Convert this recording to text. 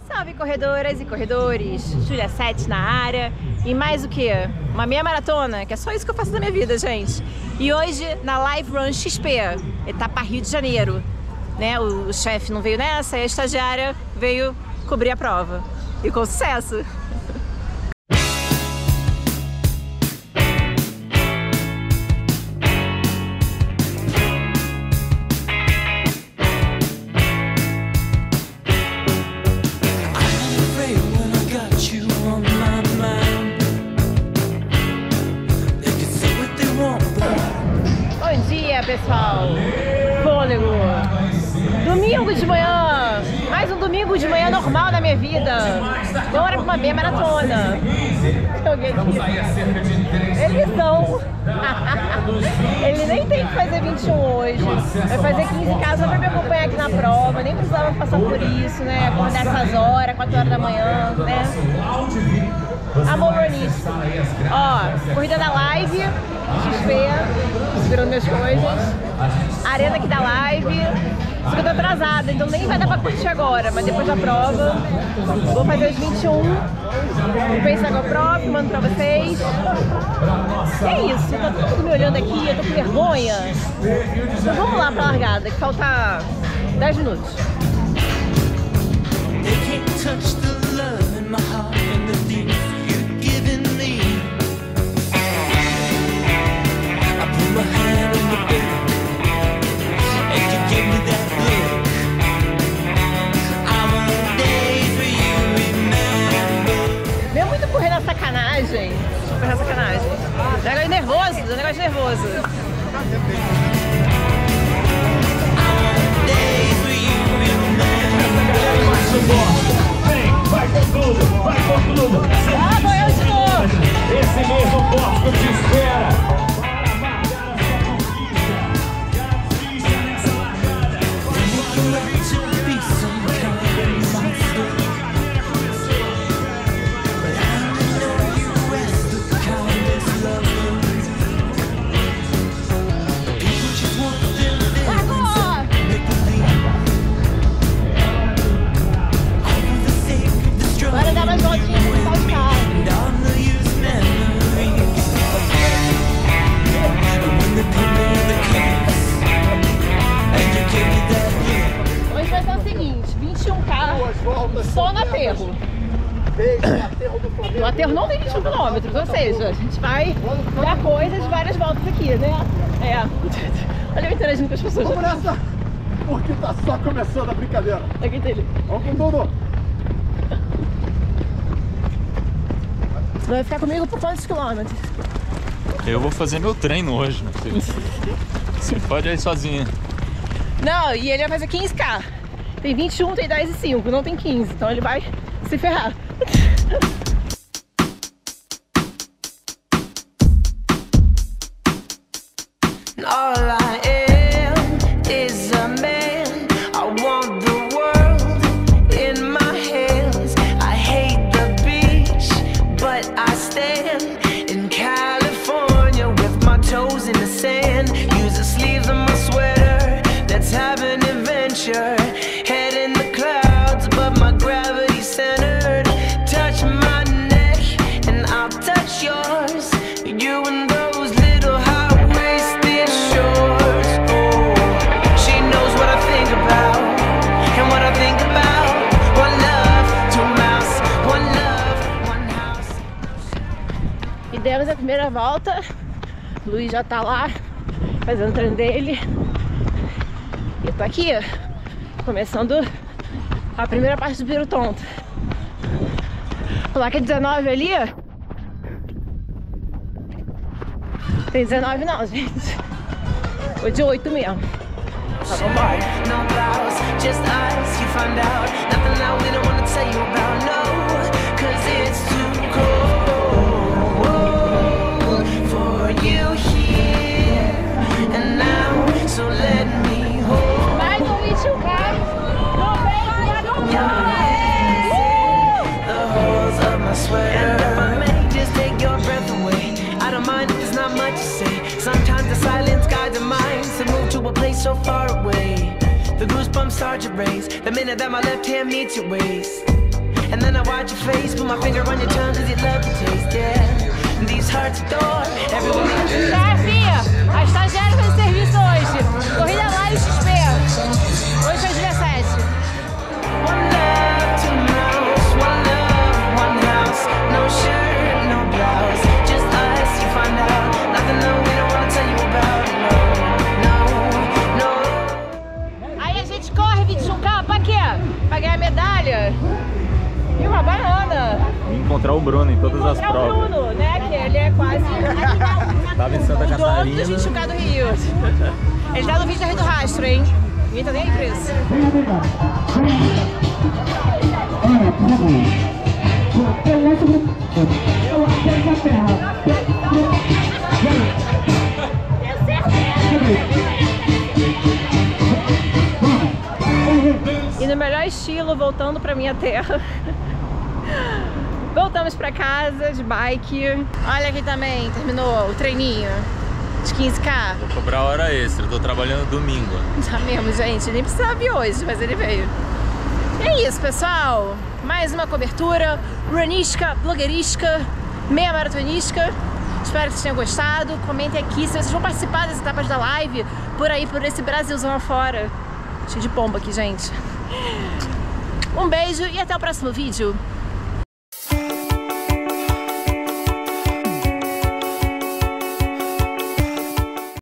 Salve corredoras e corredores, Júlia Sete na área e mais o que? Uma meia maratona, que é só isso que eu faço na minha vida, gente. E hoje na Live Run XP, etapa Rio de Janeiro, né? O chefe não veio nessa e a estagiária veio cobrir a prova. E com sucesso! Pessoal, fôlego, domingo de manhã, mais um domingo de manhã normal na minha vida, bora pra uma meia maratona. Eles são, ele nem tem que fazer 21 hoje, vai fazer 15 em casa pra me acompanhar aqui na prova, nem precisava passar por isso, né, acordar essas horas, 4 horas da manhã, né. Amor nisso. Ó, corrida da live, XP, segurando minhas coisas. Arena aqui da live. Só que eu tô atrasada, então nem vai dar pra curtir agora, mas depois da prova vou fazer os 21. Vou pensar com a prova, mando pra vocês. E é isso, tá todo mundo me olhando aqui, eu tô com vergonha. Então vamos lá pra largada, que falta 10 minutos. Não é muito correr na sacanagem. Correr na sacanagem. Negócio nervoso, negócio nervoso. Vai com tudo, vai com tudo. Ah, vou eu de novo. Esse mesmo porco te espera. Só no aterro. O aterro não tem 21 km, ou seja, a gente vai dar coisas de várias voltas aqui, né? É. Olha eu interagindo com as pessoas. Vamos nessa, porque tá só começando a brincadeira. Aqui tem ele. Vamos com tudo. Vai ficar comigo por quantos quilômetros? Eu vou fazer meu treino hoje, meu filho. Você pode ir sozinha. Não, e ele vai fazer 15K. Tem 21, tem 10 e 5, não tem 15, então ele vai se ferrar. E demos a primeira volta, o Luiz já tá lá fazendo o treino dele. E eu tô aqui, começando a primeira parte do Viro Tonto. Placa 19 ali. Tem 19 não, gente. Foi de 8 mesmo. Tá, vambora. Mais um 21K. Sometimes the silence guides the mind to move to a place so far away. The goosebumps start to raise the minute that my left hand meets your waist. And then I watch your face, put my finger on your tongue, cause you love the taste, yeah. And these hearts adore everyone. Chefe, a estagiária fez serviço hoje. Corrida lá e XP. Hoje foi 17. One love, two mouths, one love, one house. No shirt, no blouse, just us, you find out. Nothing that we don't wanna tell you about, no, no, no. Aí a gente corre 21K pra quê? Pra ganhar medalha e uma banana. E encontrar o Bruno em todas as É o provas. Bruno, né? Que ele é quase Tava em Santa o dono Catarina. do 21K do Rio. Ele tá no vídeo da Rede do Rastro, hein? Ninguém tá nem aí pra isso. E no melhor estilo, voltando pra minha terra. Voltamos pra casa de bike. Olha aqui também, terminou o treininho de 15K. Vou cobrar hora extra, tô trabalhando domingo. Tá mesmo, gente. Nem precisava vir hoje, mas ele veio. E é isso, pessoal. Mais uma cobertura runística, blogueirística, meia maratonística. Espero que vocês tenham gostado. Comentem aqui se vocês vão participar das etapas da live por aí, por esse Brasilzão afora. Cheio de pomba aqui, gente. Um beijo e até o próximo vídeo.